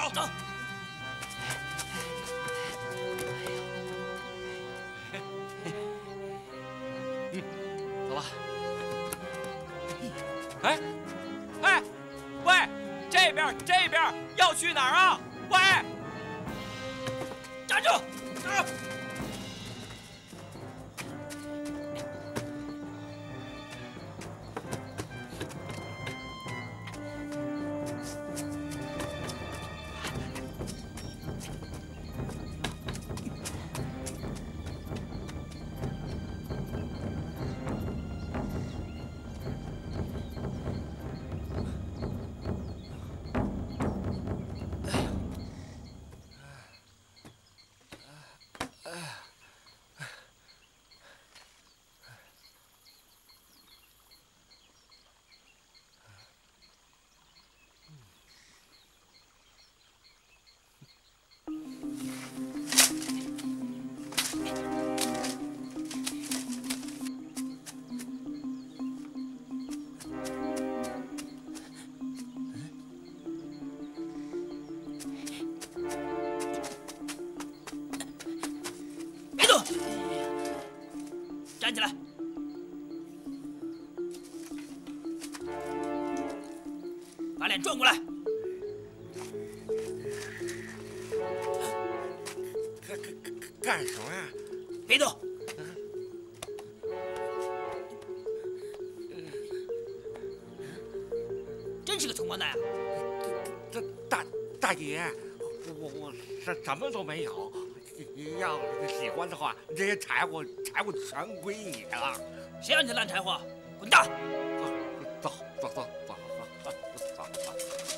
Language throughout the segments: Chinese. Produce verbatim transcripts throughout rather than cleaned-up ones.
走走。 嗯，走吧。哎，哎，喂，这边这边要去哪儿啊？喂，站住！站住！ 站起来！把脸转过来！ 干干干什么呀？ 别动！真是个穷光蛋啊！ 这大大姐，我我什什么都没有。 你要喜欢的话，这些柴火柴火全归你了。 谁要你的烂柴火？滚蛋！ 走走走走走走走。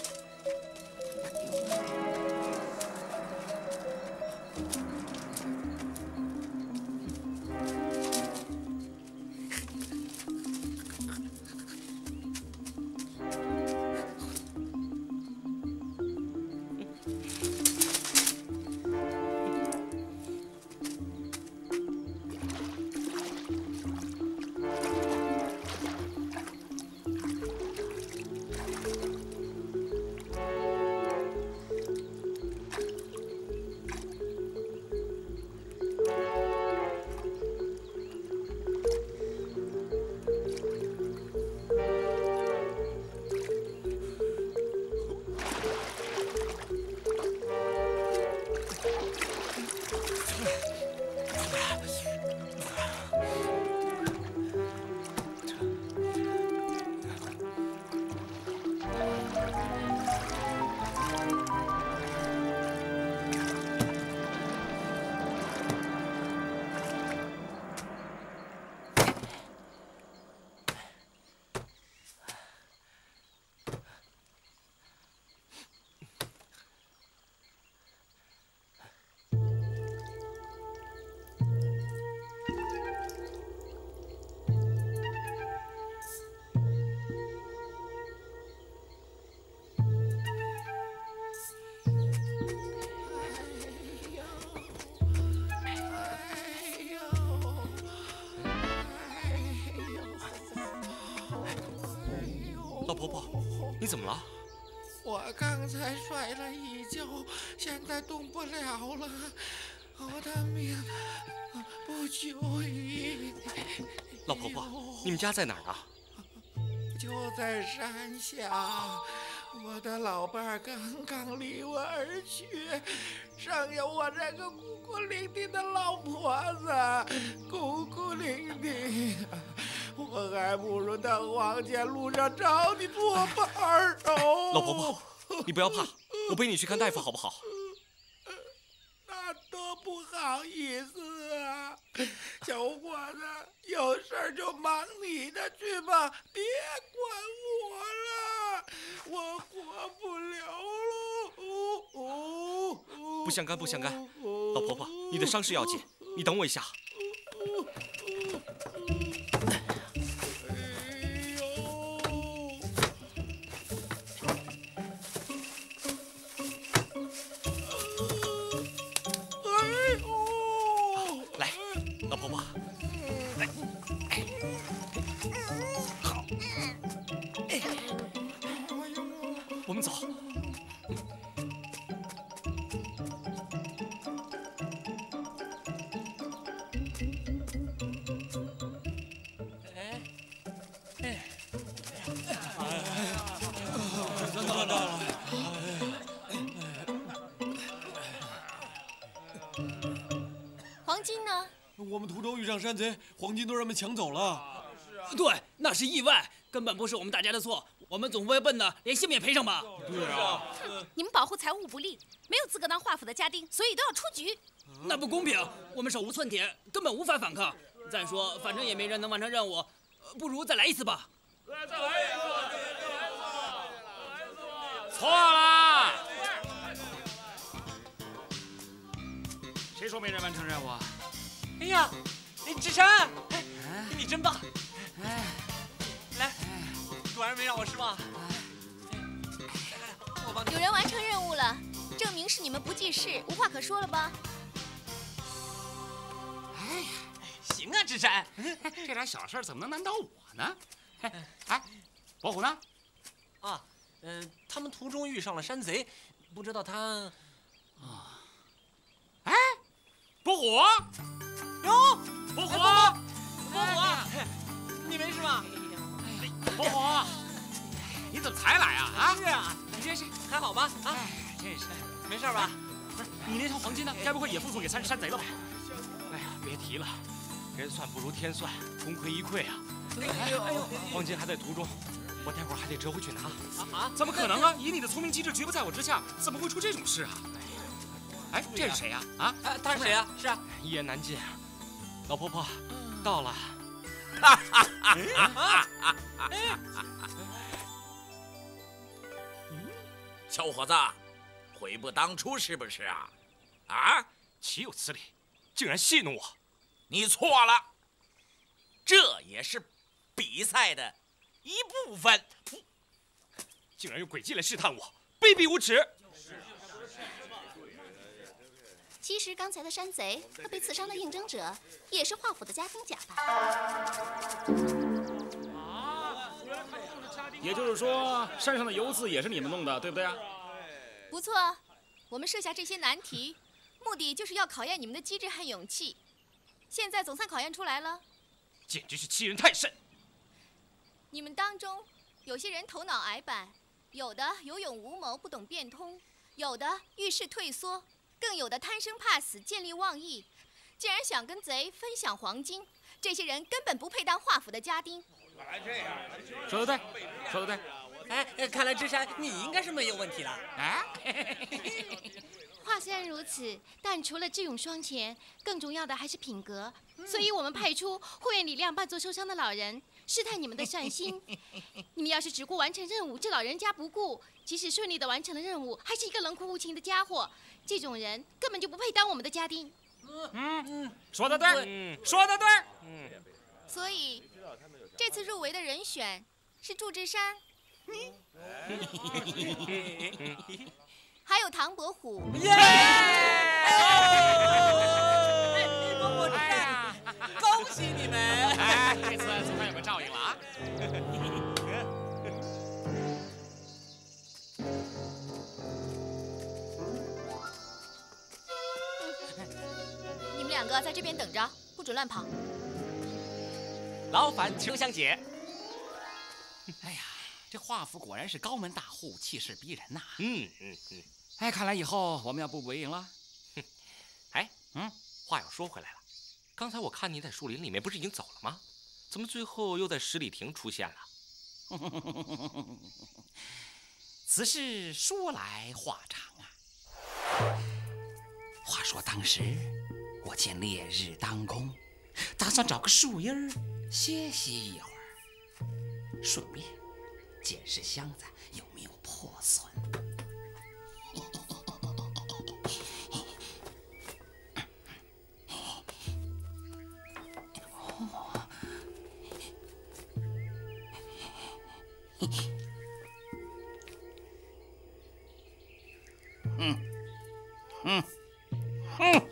老婆婆，你怎么了？ 我刚才摔了一跤，现在动不了了，我的命不久矣。 老婆婆，你们家在哪儿啊？ 就在山下。我的老伴儿刚刚离我而去，剩下我这个孤孤零零的老婆子，孤孤零零。我还不如到黄泉路上找你作伴儿哦。 老婆婆，你不要怕，我背你去看大夫好不好？ 那多不好意思啊，小伙子，有事儿就忙你的去吧，别管我了，我活不了了。 不相干，不相干。老婆婆，你的伤势要紧，你等我一下。我们走。 我们途中遇上山贼，黄金都让他们抢走了。 对，那是意外，根本不是我们大家的错。我们总不会笨的连性命赔上吧？ 对啊。 你们保护财物不力，没有资格当华府的家丁，所以都要出局。 那不公平，我们手无寸铁，根本无法反抗。再说，反正也没人能完成任务，不如再来一次吧。 再来一次！错了！谁说没人完成任务啊？ 哎呀，志山，哎，你真棒！ 哎， 来，果然没让我失望。我帮你。 有人完成任务了，证明是你们不记事，无话可说了吧？ 哎呀， 行啊，志山， 这点小事怎么能难倒我呢？哎，伯虎呢？ 啊，嗯、呃，他们途中遇上了山贼，不知道他…… 啊，哎，伯虎， 哟， 伯虎， 伯虎，你没事吧？ 哎呀，伯虎，你怎么才来啊？啊， 是啊， 你这是还好吧？啊， 哎，真是， 没事吧？ 不是，你那套黄金呢？该不会也付送给山山贼了吧？哎呀，别提了，人算不如天算，功亏一篑啊！哎呦，哎呦，黄金还在途中。我待会儿还得折回去拿啊！怎么可能啊？以你的聪明机智，绝不在我之下，怎么会出这种事啊？哎，这是谁呀？啊， 他是谁啊？是啊， 一言难尽。老婆婆，到了。 小伙子，悔不当初是不是啊？啊， 岂有此理！竟然戏弄我！ 你错了，这也是比赛的一部分。噗！ 竟然用诡计来试探我，卑鄙无耻！ 其实刚才的山贼和被刺伤的应征者，也是华府的家丁假扮。 也就是说，山上的油渍也是你们弄的，对不对啊？ 不错，我们设下这些难题，目的就是要考验你们的机智和勇气。现在总算考验出来了。 简直是欺人太甚！ 你们当中有些人头脑矮板，有的有勇无谋，不懂变通，有的遇事退缩，更有的贪生怕死，见利忘义。竟然想跟贼分享黄金，这些人根本不配当华府的家丁。 说得对，说得对。 哎，看来芝山你应该是没有问题了。 哎， 话虽然如此，但除了智勇双全，更重要的还是品格。所以我们派出护院李亮扮作受伤的老人，试探你们的善心。你们要是只顾完成任务，这老人家不顾，即使顺利的完成了任务，还是一个冷酷无情的家伙。这种人根本就不配当我们的家丁。 嗯嗯，说得对，嗯，说得对。嗯， 所以这次入围的人选是祝枝山，还有唐伯虎。 耶！我呀，恭喜你们！ 哎，这次总算有个照应了啊！ 你们两个在这边等着，不准乱跑。 劳烦秋香姐。 哎呀，这华府果然是高门大户，气势逼人呐。 嗯嗯嗯。 哎，看来以后我们要步步为营了。 哼，哎，嗯，话又说回来了，刚才我看你在树林里面不是已经走了吗？怎么最后又在十里亭出现了？ 此事说来话长啊。话说当时我见烈日当空，打算找个树荫儿歇息一会儿，顺便检视箱子有没有破损。嗯嗯嗯。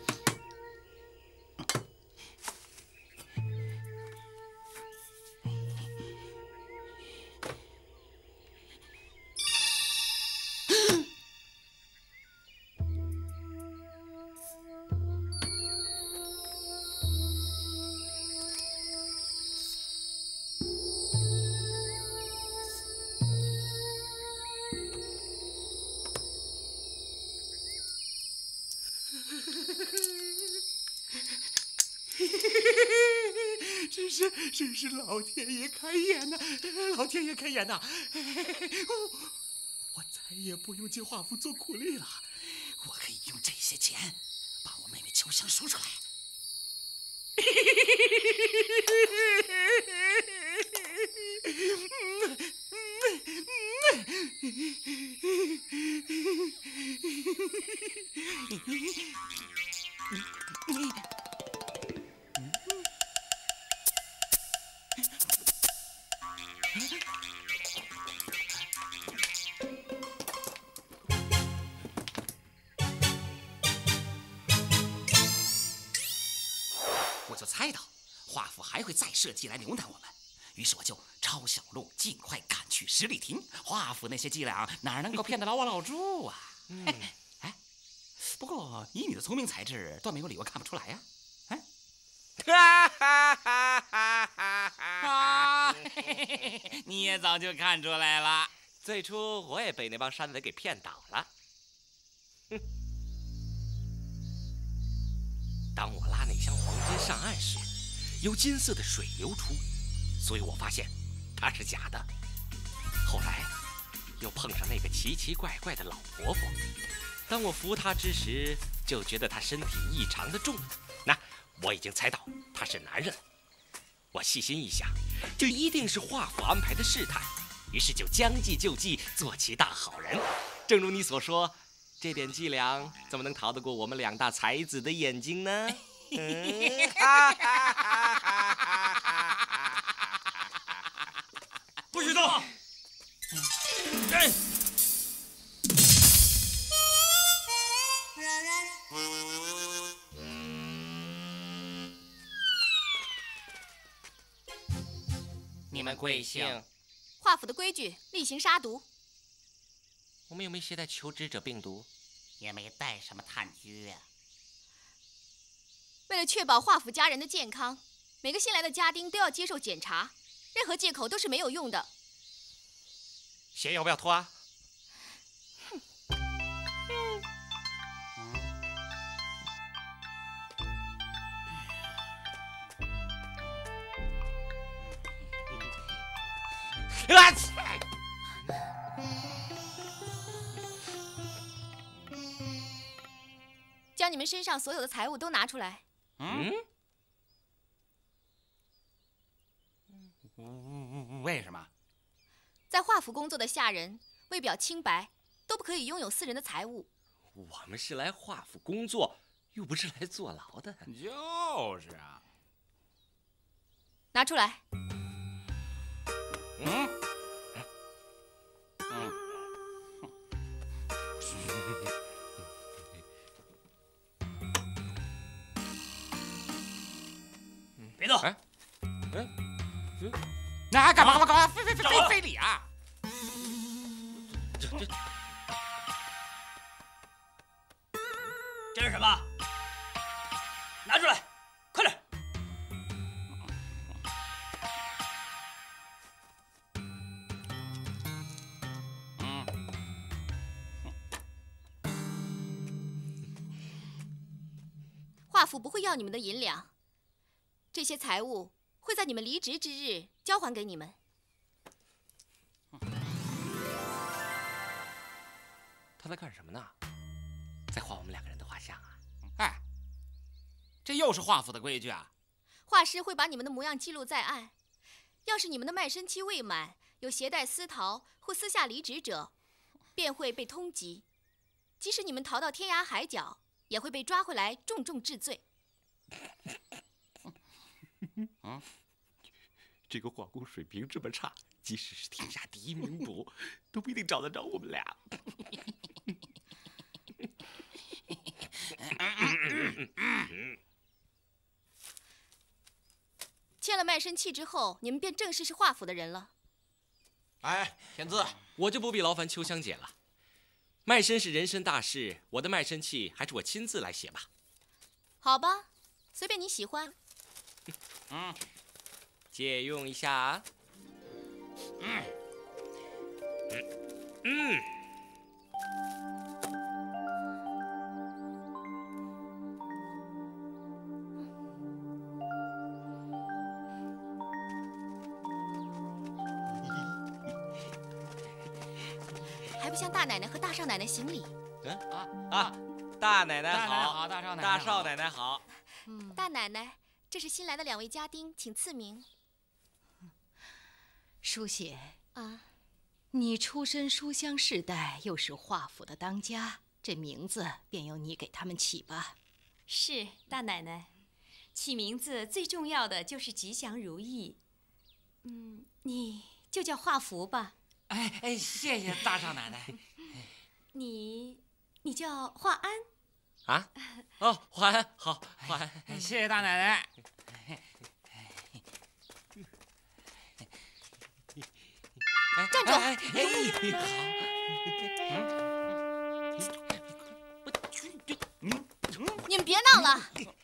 真是真是老天爷开眼呐！老天爷开眼呐！我再也不用接华府做苦力了，我可以用这些钱把我妹妹秋香赎出来。我就猜到华府还会再设计来留难我们，于是我就抄小路，尽快赶去十里亭。华府那些伎俩哪能够骗得了我老祝啊？嗯，哎，不过以你的聪明才智，段没有理由看不出来呀。哎，哈哈哈哈哈哈！你也早就看出来了。 最初我也被那帮山贼给骗倒了。哼！当我拉那箱黄金上岸时，有金色的水流出，所以我发现它是假的。后来又碰上那个奇奇怪怪的老婆婆，当我扶她之时，就觉得她身体异常的重。那我已经猜到她是男人了。我细心一想，这一定是华府安排的试探，于是就将计就计，做起大好人。正如你所说，这点伎俩怎么能逃得过我们两大才子的眼睛呢？嗯，哈哈哈哈哈！ 不许动！哎！ 你们贵姓？ 华府的规矩，厉行杀毒。 我们有没有携带求职者病毒？ 也没带什么炭疽呀。 为了确保华府家人的健康，每个新来的家丁都要接受检查，任何借口都是没有用的。 鞋要不要脱啊？啊！ 将你们身上所有的财物都拿出来。 嗯？ 为什么？ 在华府工作的下人，为表清白，都不可以拥有私人的财物。 我们是来华府工作，又不是来坐牢的。 就是啊。 拿出来。 嗯。嗯。 别动！ 哎，哎， 嗯，那干嘛干嘛干嘛？非非非非非礼啊！ 这这这是什么？拿出来，快点！ 嗯。 华府不会要你们的银两。这些财物会在你们离职之日交还给你们。 他在干什么呢？在画我们两个人的画像啊！ 哎，这又是华府的规矩啊！ 画师会把你们的模样记录在案。要是你们的卖身期未满，有携带私逃或私下离职者，便会被通缉。即使你们逃到天涯海角，也会被抓回来重重治罪。 啊！这个画工水平这么差，即使是天下第一名捕，都不一定找得着我们俩。 签了卖身契之后，你们便正式是华府的人了。 哎，签字！ 我就不必劳烦秋香姐了。卖身是人身大事，我的卖身契还是我亲自来写吧。 好吧，随便你喜欢。 嗯，借用一下啊。嗯嗯嗯。 向大奶奶和大少奶奶行礼。 嗯啊啊！大奶奶好， 大少奶奶大少奶奶好。 嗯，大奶奶，这是新来的两位家丁，请赐名。 淑贤啊， 你出身书香世代，又是华府的当家，这名字便由你给他们起吧。 是，大奶奶，起名字最重要的就是吉祥如意。嗯，你就叫华福吧。 哎哎，谢谢大少奶奶。 你，你叫华安。 啊？哦，华安好，华安， 谢谢大奶奶。 站住！ 哎哎， 你们别闹了。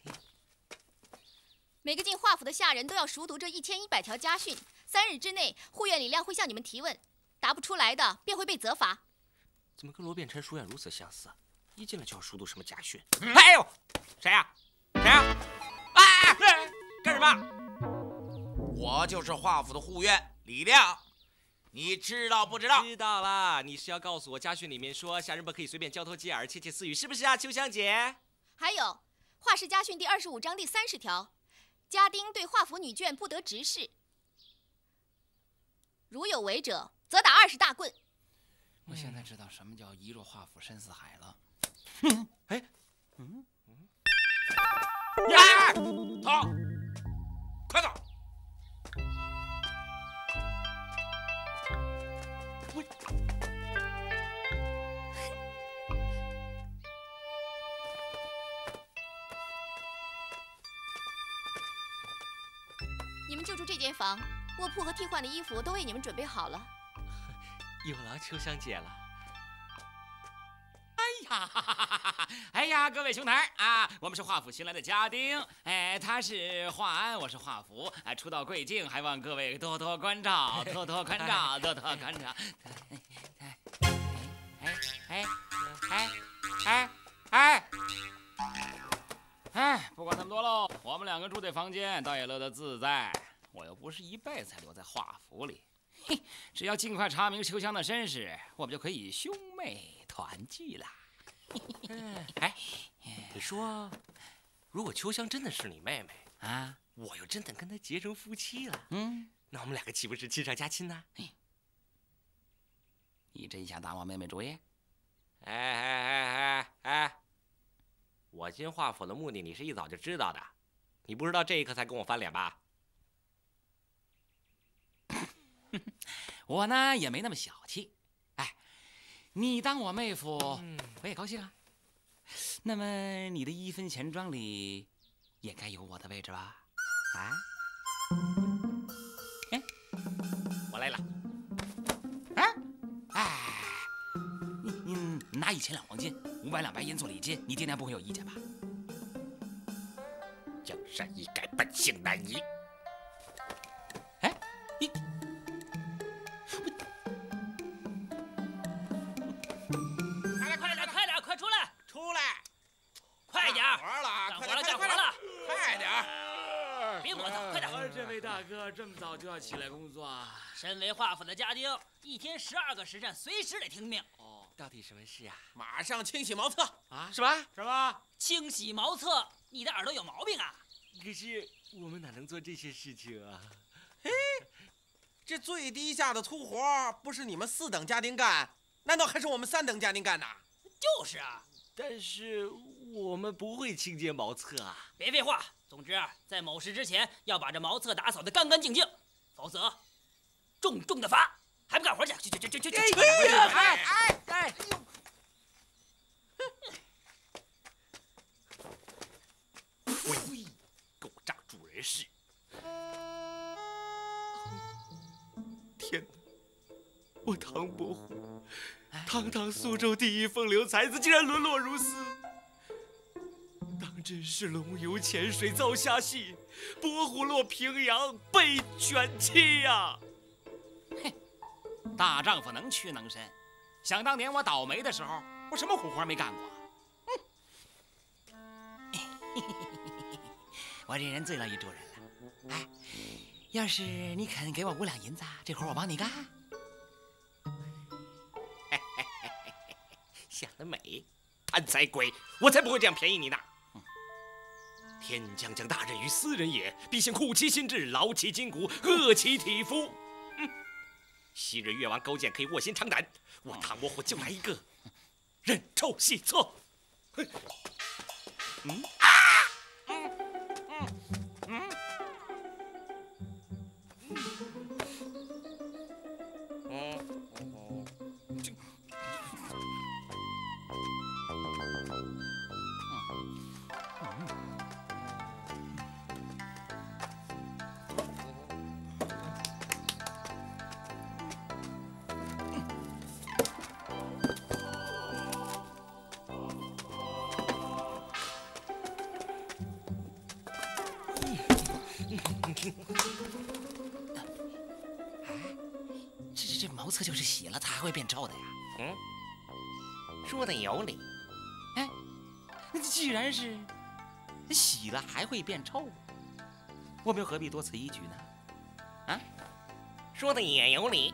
每个进华府的下人都要熟读这一千一百条家训，三日之内，护院李亮会向你们提问，答不出来的便会被责罚。 怎么跟罗变臣书院如此相似？一进来就要熟读什么家训？哎呦，谁呀？谁呀？哎，干什么？ 我就是华府的护院李亮，你知道不知道？ 知道啦，你是要告诉我家训里面说下人不可以随便交头接耳、窃窃私语，是不是啊，秋香姐？ 还有《华氏家训》第二十五章第三十条，家丁对华府女眷不得直视，如有违者，责打二十大棍。 我现在知道什么叫一入华府深似海了。 嗯，哎，嗯嗯，呀，走，快走！ 我。 你们就住这间房，卧铺和替换的衣服都为你们准备好了。 有劳秋香姐了。 哎呀，哈哈哈哈哎呀，各位兄台啊，我们是华府新来的家丁，哎，他是华安，我是华福，哎，初到贵境，还望各位多多关照，多多关照，多多关照。哎哎哎哎哎哎，不管那么多喽，我们两个住这房间，倒也乐得自在。我又不是一辈子才留在华府里，嘿，只要尽快查明秋香的身世，我们就可以兄妹团聚了。 哎，你说，如果秋香真的是你妹妹啊， 我又真的跟她结成夫妻了， 嗯， 那我们两个岂不是亲上加亲呢？ 你真想打我妹妹主意？ 哎哎哎哎哎！我进华府的目的，你是一早就知道的，你不知道这一刻才跟我翻脸吧？ 我呢也没那么小气，哎，你当我妹夫， 嗯、 我也高兴啊。那么你的一分钱庄里也该有我的位置吧？啊？哎， 我来了。 啊？哎，你你拿一千两黄金，五百两白银做礼金，你爹娘不会有意见吧？ 江山易改，本性难移。 哎，你。 快点，快点，快出来！ 出来！ 快点！ 干活了， 干活了， 干活了！ 快点！ 别磨蹭，快点！ 这位大哥这么早就要起来工作啊？ 身为华府的家丁，一天十二个时辰，随时得听命。 哦，到底什么事啊？ 马上清洗茅厕啊！什么？ 什么？ 清洗茅厕？你的耳朵有毛病啊！ 可是我们哪能做这些事情啊？ 嘿，这最低下的粗活不是你们四等家丁干，难道还是我们三等家丁干呐？ 就是啊。 但是我们不会清洁茅厕啊！ 别废话，总之在某时之前要把这茅厕打扫得干干净净，否则重重的罚！还不干活去？去去去去去！ 哎呀！哎哎哎！ 喂，给我仗主人势！天哪！我唐伯虎，堂堂苏州第一风流才子，竟然沦落如斯！当真是龙游浅水遭虾戏，伯虎落平阳被犬欺呀！ 嘿，大丈夫能屈能伸。想当年我倒霉的时候，我什么苦活没干过？嗯，我这人最乐意助人了。哎，要是你肯给我五两银子，这活我帮你干。 贪财鬼，我才不会这样便宜你呢。天将降大任于斯人也，必先苦其心志，劳其筋骨，饿其体肤。嗯，昔日越王勾践可以卧薪尝胆，我唐伯虎就来一个忍臭洗厕。嗯啊，嗯嗯嗯嗯嗯。 这这这茅厕就是洗了，它还会变臭的呀？ 嗯，说的有理。 哎，那既然是洗了还会变臭，我们又何必多此一举呢？啊， 说的也有理。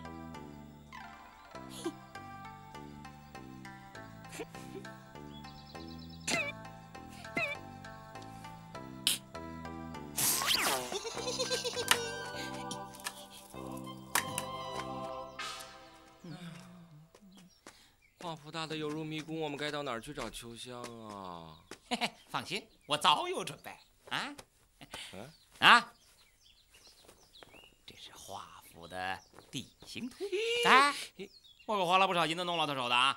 华府大的有如迷宫，我们该到哪儿去找秋香啊？ 嘿嘿，放心，我早有准备啊！ 嗯啊，这是华府的地形图。哎，我可花了不少银子弄老头手的啊！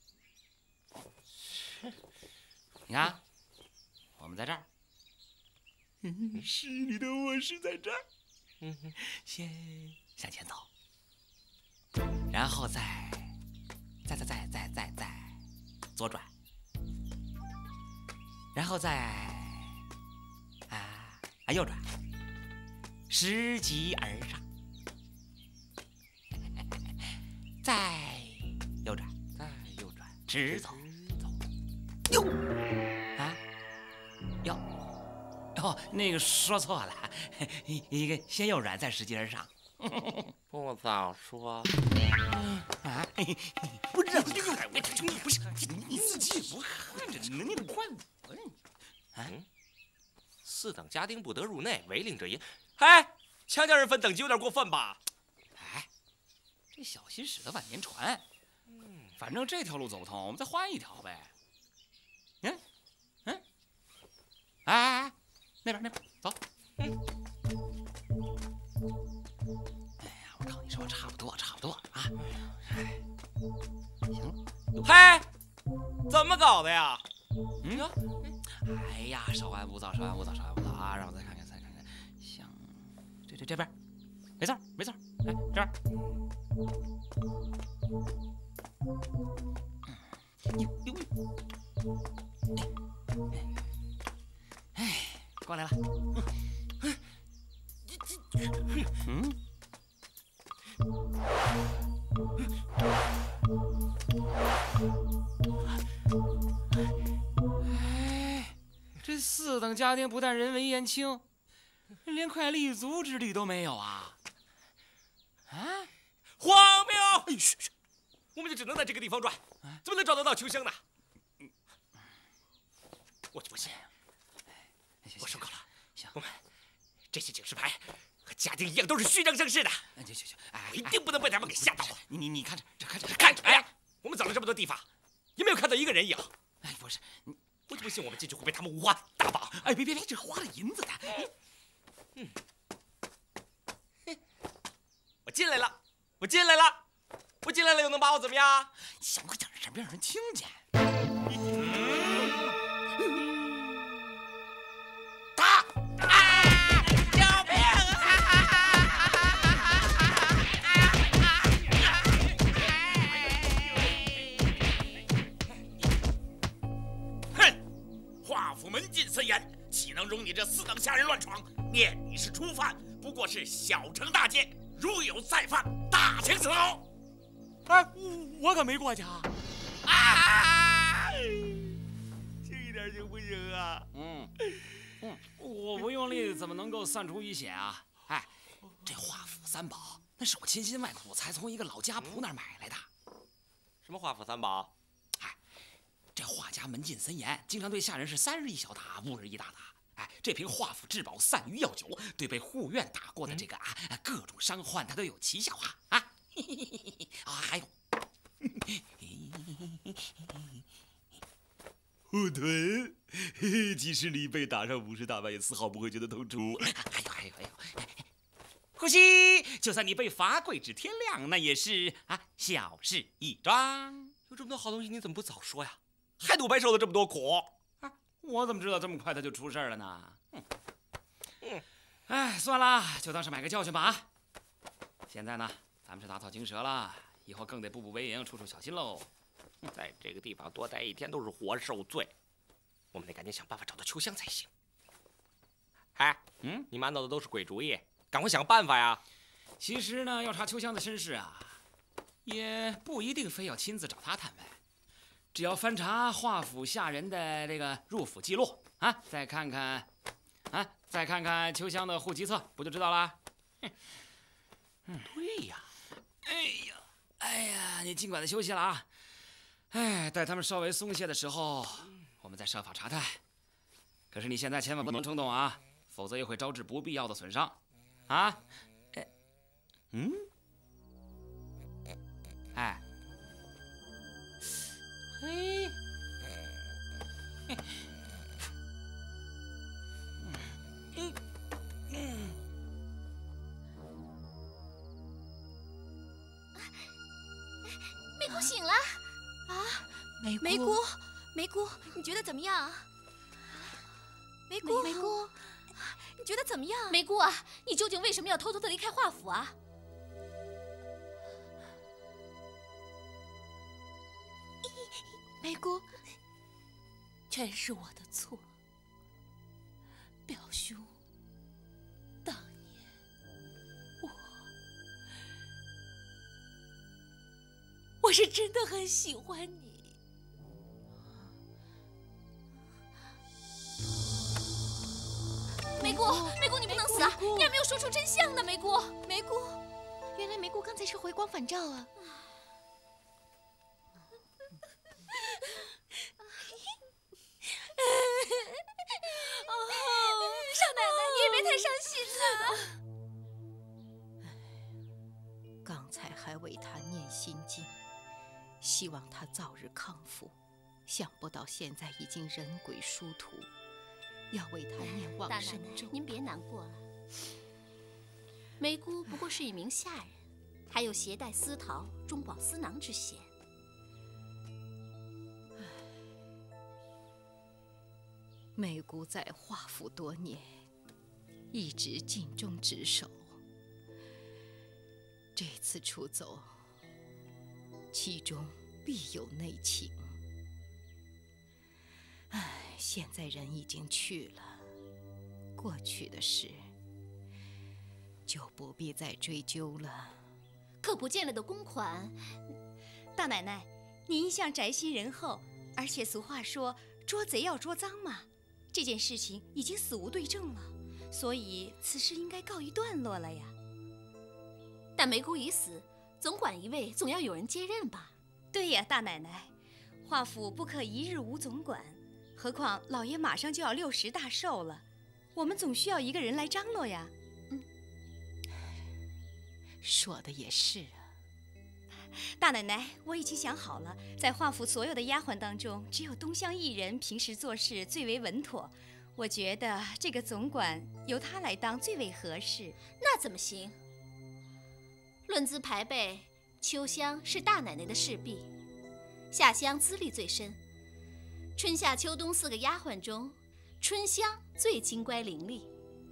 你看，我们在这儿。嗯，是你的卧室在这儿。嗯，先向前走，然后再。 再再再再再再左转，然后再啊啊右转，拾级而上，再右转， 再右转， 直走，走，右啊右哦，那个说错了，一一个先右转，再拾级而上。 不早说啊！不是，不是你自己也不看着，你得怪我呀！ 啊，四等家丁不得入内，违令者严。哎，强将人分等级有点过分吧？ 哎，这小心驶得万年船。嗯，反正这条路走不通，我们再换一条呗。嗯嗯，哎哎哎，那边那边走。嗯。 哎呀，我靠！你说差不多，差不多啊！哎，行了， 嘿，怎么搞的呀？ 嗯哟，哎呀，稍安勿躁，稍安勿躁，稍安勿躁啊！让我再看看，再看看，像这这这边，没错没错，哎，这边，呦呦，哎，过来了，嗯。 哎，这四等家丁不但人微言轻，连块立足之地都没有啊！啊， 荒谬！哎，嘘嘘，我们就只能在这个地方转，怎么能找得到秋香呢？我就不信，我受够了。行，我们这些警示牌。 和家丁一样，都是虚张声势的。 行行行，哎， 我一定不能被他们给吓到。 你你你看着，这看着看着，哎，我们走了这么多地方，也没有看到一个人影。 哎，不是，你我就不信我们进去会被他们五花大绑。 哎，别别别，这花了银子的。 嗯，我进来了，我进来了，我进来了，又能把我怎么样？ 小声点，什么让人听见？ 他啊！ 门禁森严，岂能容你这四等下人乱闯？念你是初犯，不过是小惩大戒，如有再犯，大刑伺候。 哎，我可没过去啊！ 啊！轻一点行不行啊？ 嗯嗯，我不用力怎么能够散出一血啊？哎，这华府三宝那是我千辛万苦才从一个老家仆那儿买来的。 什么华府三宝？ 哎，这画家门禁森严，经常对下人是三日一小打，五日一大打。哎，这瓶华府至宝散鱼药酒，对被护院打过的这个啊各种伤患，它都有奇效啊啊！啊，还有，护臀，即使你被打上五十大板，也丝毫不会觉得痛楚。还有还有还有，呼吸，就算你被罚跪至天亮，那也是啊小事一桩。 有这么多好东西，你怎么不早说呀？害得我白受了这么多苦。 啊，我怎么知道这么快他就出事了呢？嗯，嗯，哎，算了，就当是买个教训吧啊。现在呢，咱们是打草惊蛇了，以后更得步步为营，处处小心喽。 在这个地方多待一天都是活受罪，我们得赶紧想办法找到秋香才行。哎，嗯，你满脑子都是鬼主意，赶快想办法呀！ 其实呢，要查秋香的身世啊，也不一定非要亲自找他探问，只要翻查华府下人的这个入府记录啊，再看看啊，再看看秋香的户籍册，不就知道了？嗯， 对呀。 哎呀，哎呀，你尽管的休息了啊。哎，待他们稍微松懈的时候，我们再设法查探。可是你现在千万不能冲动啊，否则又会招致不必要的损伤，啊？哎，嗯，哎，嘿，嗯嗯。 梅姑醒了啊！ 梅姑， 梅姑，梅姑，你觉得怎么样？梅姑，梅姑，你觉得怎么样？梅姑啊，你究竟为什么要偷偷的离开华府啊？梅姑， 全是我的错，表兄。当年我，我是真的很喜欢你。 梅姑，梅姑，你不能死啊！你还没有说出真相呢，梅姑，梅姑，原来梅姑刚才是回光返照啊！少奶奶，你也别太伤心了。 刚才还为他念心经，希望他早日康复，想不到现在已经人鬼殊途，要为他念往生咒。 您别难过了，梅姑不过是一名下人，还有携带丝桃、中饱私囊之嫌。 梅姑在华府多年，一直尽忠职守。这次出走，其中必有内情。唉，现在人已经去了，过去的事就不必再追究了。 可不见了的公款， 大奶奶，您一向宅心仁厚，而且俗话说捉贼要捉赃嘛。这件事情已经死无对证了，所以此事应该告一段落了呀。 但梅姑已死，总管一位总要有人接任吧？ 对呀，大奶奶，华府不可一日无总管，何况老爷马上就要六十大寿了，我们总需要一个人来张罗呀。 嗯，说的也是啊。 大奶奶，我已经想好了，在华府所有的丫鬟当中，只有东乡一人平时做事最为稳妥。我觉得这个总管由她来当最为合适。 那怎么行？论资排辈，秋香是大奶奶的侍婢，夏香资历最深。春夏秋冬四个丫鬟中，春香最精乖伶俐。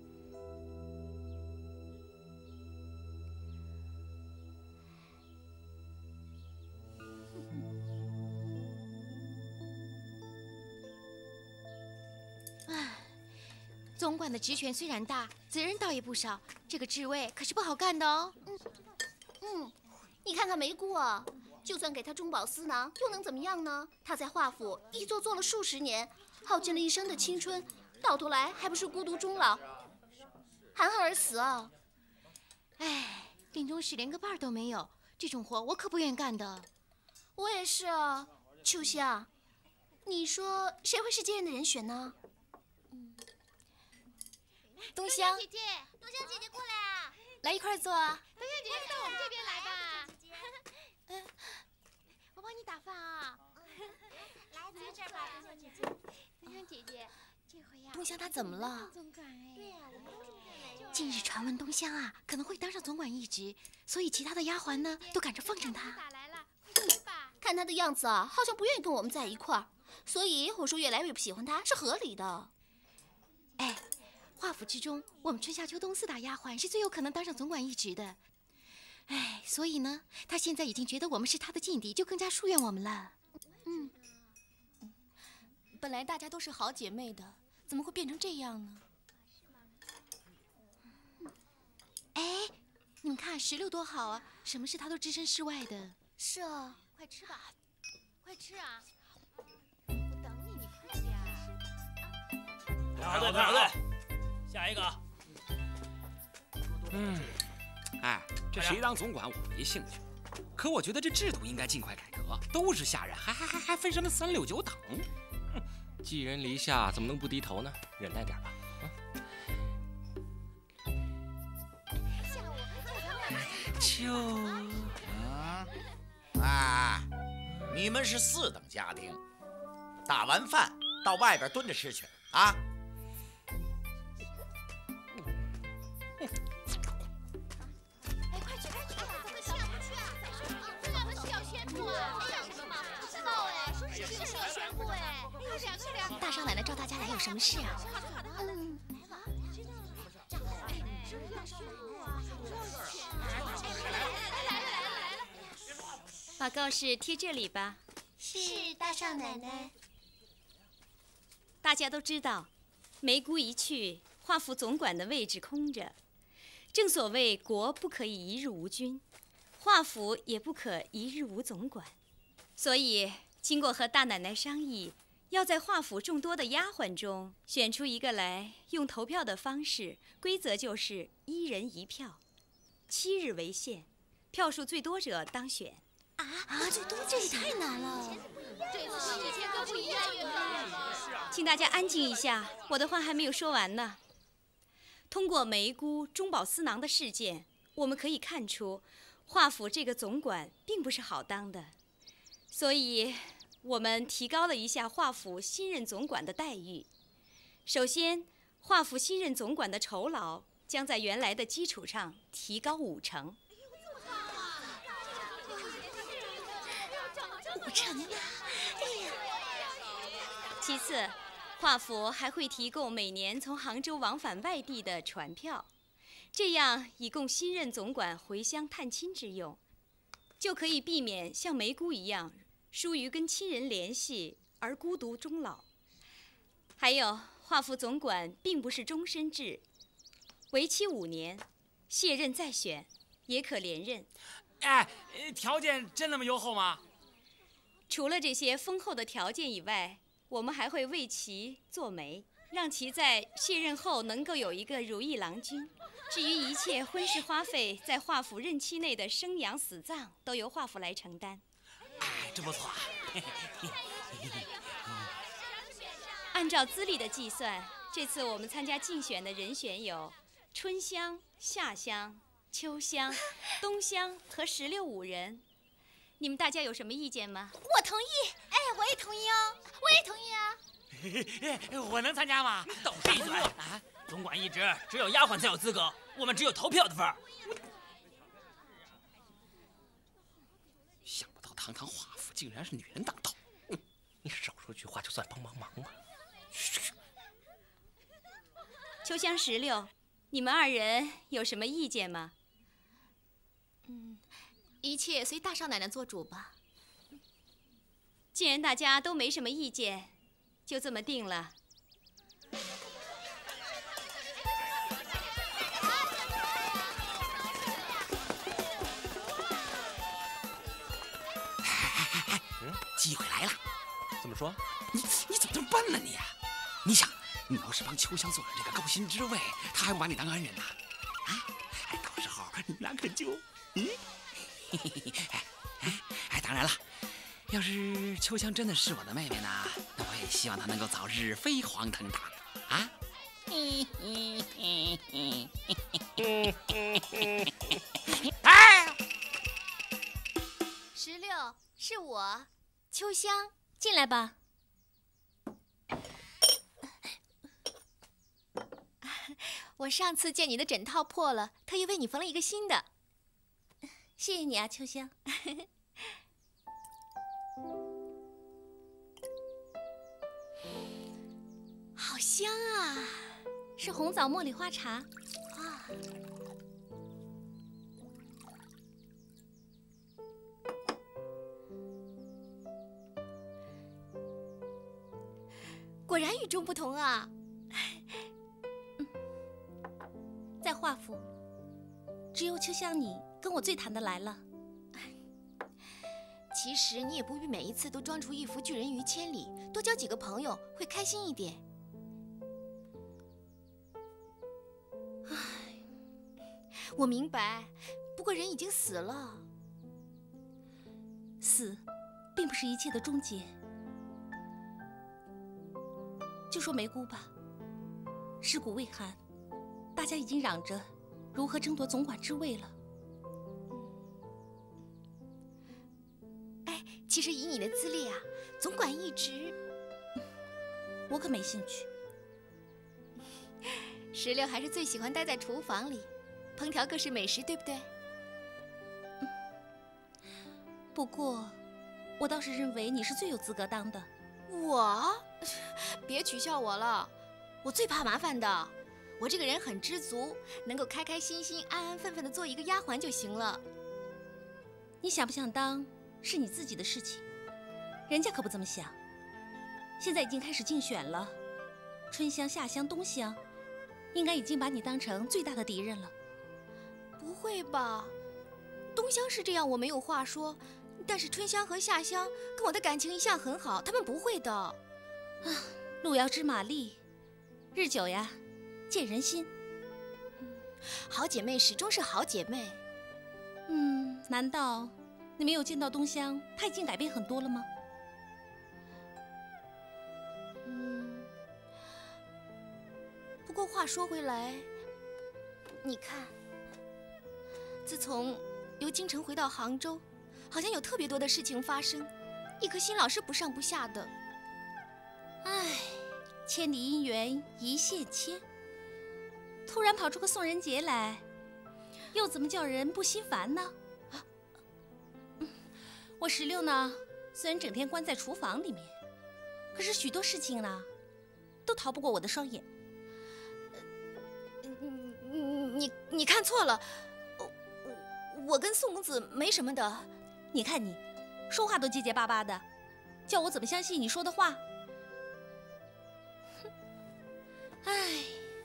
总管的职权虽然大，责任倒也不少，这个职位可是不好干的哦。嗯，嗯，你看看梅姑啊，就算给她中饱私囊，又能怎么样呢？她在华府一做做了数十年，耗尽了一生的青春，到头来还不是孤独终老，含恨而死啊！哎，临终时连个伴儿都没有，这种活我可不愿意干的。我也是啊，秋香， 你说谁会是接任的人选呢？ 东香， 姐姐，东香姐姐过来啊！ 来一块坐啊！ 东香姐姐到我们这边来吧。嗯，我帮你打饭啊。来，坐这儿吧，东香姐姐。东香姐姐，这回呀， 东香她怎么了？ 总管哎。对呀，我们都是这样来。近日传闻东香啊可能会当上总管一职，所以其他的丫鬟呢都赶着奉承她。打来了，快吧。 看她的样子啊，好像不愿意跟我们在一块儿，所以我说越来越不喜欢她是合理的。 哎。华府之中，我们春夏秋冬四大丫鬟是最有可能当上总管一职的。哎，所以呢，她现在已经觉得我们是她的劲敌，就更加疏远我们了。 嗯，本来大家都是好姐妹的，怎么会变成这样呢？ 哎，你们看石榴多好啊，什么事她都置身事外的。 是啊， 快吃吧，快吃啊！我等你，你快点。 排好队，排好队。下一个， 嗯，哎，这谁当总管我没兴趣，可我觉得这制度应该尽快改革，都是下人，还还还还分什么三六九等？哼，寄人篱下，怎么能不低头呢？忍耐点吧。 就啊啊！你们是四等家丁，打完饭到外边蹲着吃去啊！ 大少奶奶召大家来有什么事啊？嗯， 把告示贴这里吧。 是大少奶奶。 大家都知道，梅姑一去，华府总管的位置空着。正所谓国不可以一日无君，华府也不可一日无总管。所以经过和大奶奶商议，要在华府众多的丫鬟中选出一个来，用投票的方式，规则就是一人一票，七日为限，票数最多者当选。 啊啊！最多这也太难了，这次和以前都不一样了。 请大家安静一下，我的话还没有说完呢。通过梅姑中饱私囊的事件，我们可以看出，华府这个总管并不是好当的，所以我们提高了一下华府新任总管的待遇。首先，华府新任总管的酬劳将在原来的基础上提高五成。 五成啊！哎呀。 其次，华府还会提供每年从杭州往返外地的船票，这样以供新任总管回乡探亲之用，就可以避免像梅姑一样疏于跟亲人联系而孤独终老。还有，华府总管并不是终身制，为期五年，卸任再选，也可连任。 哎，条件真那么优厚吗？ 除了这些丰厚的条件以外，我们还会为其做媒，让其在卸任后能够有一个如意郎君。至于一切婚事花费，在华府任期内的生养死葬，都由华府来承担。 哎，真不错。 按照资历的计算，这次我们参加竞选的人选有春香、夏香、秋香、冬香和石榴五人。你们大家有什么意见吗？ 我同意。哎，我也同意哦。我也同意啊。 我能参加吗？ 都闭嘴！啊，总管一职只有丫鬟才有资格，我们只有投票的份儿。 想不到堂堂华府竟然是女人当道。嗯，你少说句话就算帮帮忙吧。 秋香、石榴，你们二人有什么意见吗？ 嗯。一切随大少奶奶做主吧。 既然大家都没什么意见，就这么定了。 机会来了。怎么说？你你怎么这么笨呢你？你想，你要是帮秋香做了这个高薪之位，她还不把你当恩人呢？啊，哎，到时候你们俩可就，嗯。嘿嘿嘿，哎哎哎，当然了，要是秋香真的是我的妹妹呢，那么希望他能够早日飞黄腾达啊！ 哎，石榴，是我，秋香， 进来吧。 我上次见你的枕套破了，特意为你缝了一个新的。 谢谢你啊，秋香。 好香啊！ 是红枣茉莉花茶啊。果然与众不同啊！ 在华府，只有秋香你跟我最谈得来了。 其实你也不必每一次都装出一副拒人于千里，多交几个朋友会开心一点。唉，我明白，不过人已经死了。 死，并不是一切的终结。就说梅姑吧，尸骨未寒，大家已经嚷着如何争夺总管之位了。 哎，其实以你的资历啊，总管一直…… 我可没兴趣。 石榴还是最喜欢待在厨房里，烹调各式美食，对不对？ 嗯、不过，我倒是认为你是最有资格当的。 我？别取笑我了，我最怕麻烦的。我这个人很知足，能够开开心心、安安分分的做一个丫鬟就行了。 你想不想当是你自己的事情，人家可不这么想。现在已经开始竞选了，春香、夏香、冬香，应该已经把你当成最大的敌人了。 不会吧？冬香是这样，我没有话说。但是春香和夏香跟我的感情一向很好，他们不会的。啊， 路遥知马力，日久呀，见人心。 好姐妹始终是好姐妹。 嗯，难道你没有见到冬香，她已经改变很多了吗？ 嗯。不过话说回来，你看，自从由京城回到杭州，好像有特别多的事情发生，一颗心老是不上不下的。 唉，千里姻缘一线牵，突然跑出个宋仁杰来，又怎么叫人不心烦呢？啊，我石榴呢，虽然整天关在厨房里面，可是许多事情呢，都逃不过我的双眼。 你你你看错了，我我跟宋公子没什么的。 你看你，说话都结结巴巴的，叫我怎么相信你说的话？哼，唉，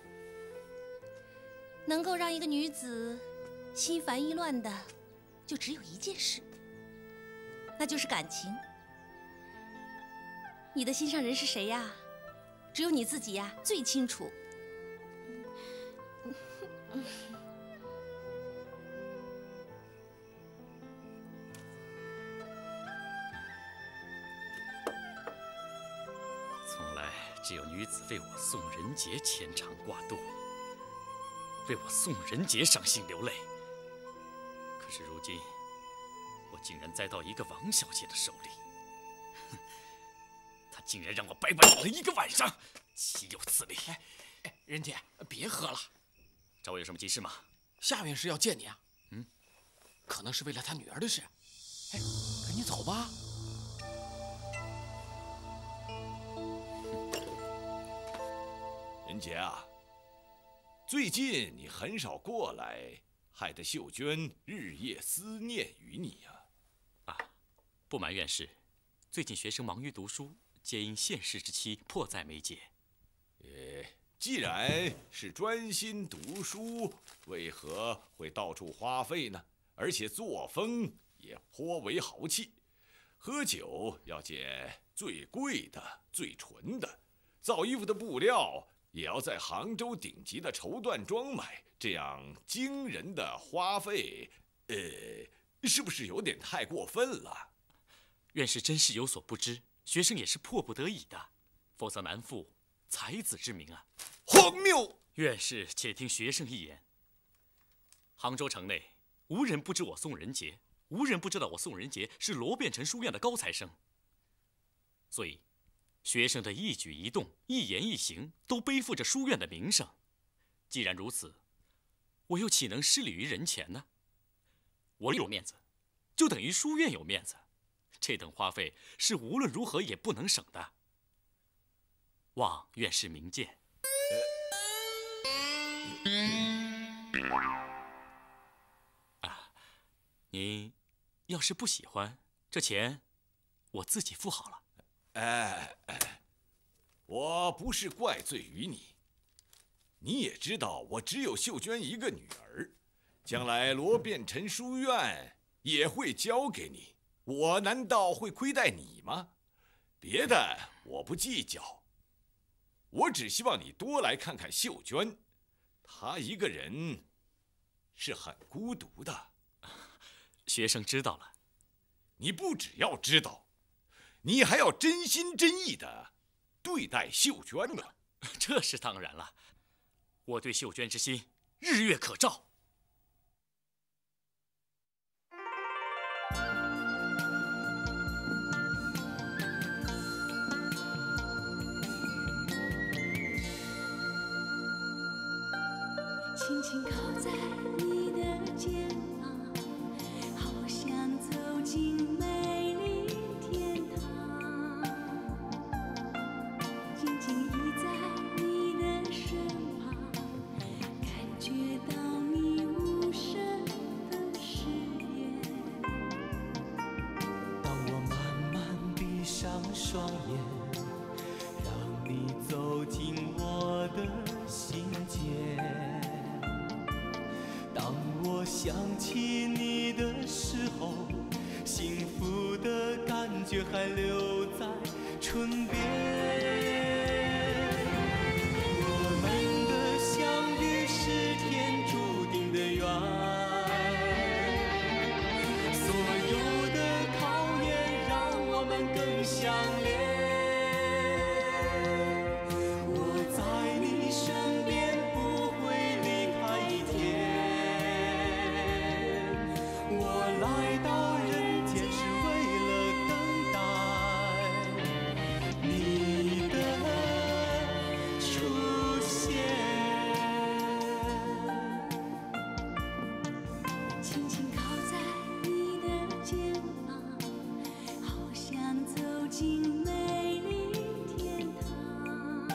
能够让一个女子心烦意乱的，就只有一件事，那就是感情。你的心上人是谁呀？只有你自己呀最清楚。 从来只有女子为我宋仁杰牵肠挂肚，为我宋仁杰伤心流泪。可是如今，我竟然栽到一个王小姐的手里，哼，她竟然让我白白等了一个晚上，岂有此理！ 哎哎，仁杰，别喝了。 找我有什么急事吗？ 夏院士要见你啊。 嗯， 可能是为了他女儿的事。哎，赶紧走吧。 仁杰啊，最近你很少过来，害得秀娟日夜思念于你呀。 啊，不瞒院士，最近学生忙于读书，皆因现世之妻迫在眉睫。 呃，既然是专心读书，为何会到处花费呢？而且作风也颇为豪气，喝酒要捡最贵的、最纯的，造衣服的布料也要在杭州顶级的绸缎庄买，这样惊人的花费，呃，是不是有点太过分了？ 院士真是有所不知，学生也是迫不得已的。 否则难负才子之名啊！ 荒谬！ 院士，且听学生一言。杭州城内无人不知我宋仁杰，无人不知道我宋仁杰是罗变成书院的高材生。所以，学生的一举一动、一言一行都背负着书院的名声。既然如此，我又岂能失礼于人前呢？我有面子，就等于书院有面子。这等花费是无论如何也不能省的。望院士明鉴。啊，您要是不喜欢，这钱我自己付好了。 哎哎，我不是怪罪于你。你也知道，我只有秀娟一个女儿，将来罗变成书院也会交给你，我难道会亏待你吗？别的我不计较，我只希望你多来看看秀娟，她一个人是很孤独的。 学生知道了。 你不只要知道，你还要真心真意的对待秀娟呢。 这是当然了，我对秀娟之心日月可照。 轻轻靠在你的肩膀，好像走进美丽天堂。静静依在你的身旁，感觉到你无声的誓言。 当我慢慢闭上双眼，让你走进我的心间。当我想起你的时候，幸福的感觉还留在唇边。我们的相遇是天注定的缘，所有的考验让我们更相恋。我在你身边不会离开一天。我来到人间是为了等待你的出现。 轻轻靠在你的肩膀，好像走进美丽天堂。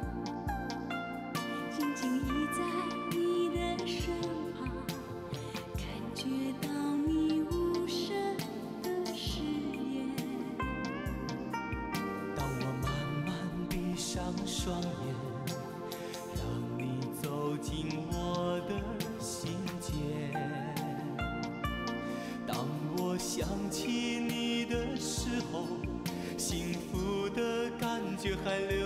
静静依在你的身旁，感觉到你无声的誓言。 当我慢慢闭上双眼，让你走进我的心间。当我想起你的时候，幸福的感觉还留